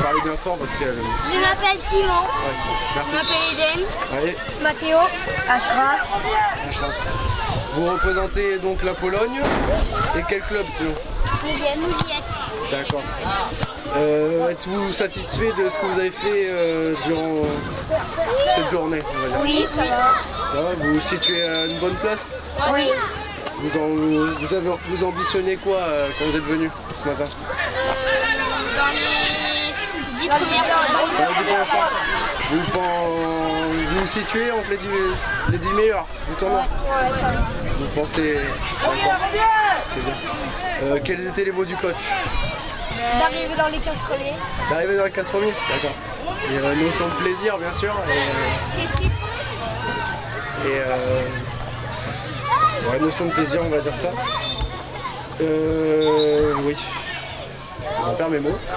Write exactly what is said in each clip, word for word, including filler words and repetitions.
parler bien fort parce que... Euh... Je m'appelle Simon. Ouais, merci. Je m'appelle Eden. Allez. Mathéo. Ashraf. Ashraf. Vous représentez donc la Pologne. Et quel club sinon? Mouliette. D'accord. Euh, Êtes-vous satisfait de ce que vous avez fait euh, durant cette journée, on va dire? Oui, ça va. Ça va, vous vous situez à une bonne place? Oui. Vous, en, vous, avez, vous ambitionnez quoi euh, quand vous êtes venu ce matin? euh, Dans les dix premières places. Vous, vous vous situez entre les dix, les dix meilleurs du tournoi? Ouais, ça va. Vous pensez... D'accord. C'est bien. Euh, quels étaient les mots du coach? D'arriver dans les quinze premiers. D'arriver dans les quinze premiers? D'accord. Et euh, notion de plaisir, bien sûr. Qu'est-ce qu'il faut? Et euh, ouais, notion de plaisir, on va dire ça. Euh, oui. Je perds mes mots.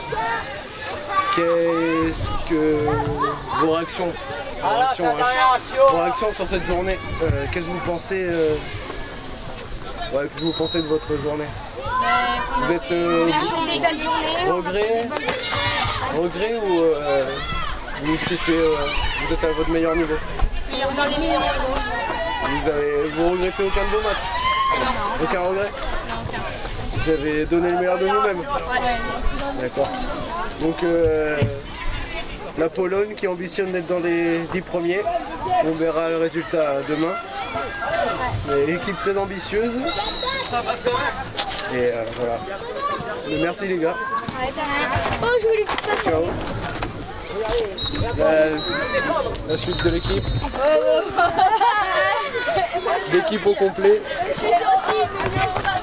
Qu'est-ce que vos réactions, vos réactions, hein, vos réactions sur cette journée, euh, qu'est-ce que vous pensez euh, ouais, qu'est-ce que vous pensez de votre journée? Vous êtes euh, des belles journées. regret, regret ou euh, vous vous situez, euh, vous êtes à votre meilleur niveau? Dans les meilleurs. Vous avez, vous regrettez aucun de vos matchs? Non. Aucun regret? Non. Vous avez donné le meilleur de vous-même? Ouais. D'accord. Donc euh, la Pologne qui ambitionne d'être dans les dix premiers. On verra le résultat demain. Une équipe très ambitieuse. Et euh, voilà. Merci les gars. Oh, je voulais passer. Ciao. La, la suite de l'équipe. L'équipe au complet. Je suis gentil.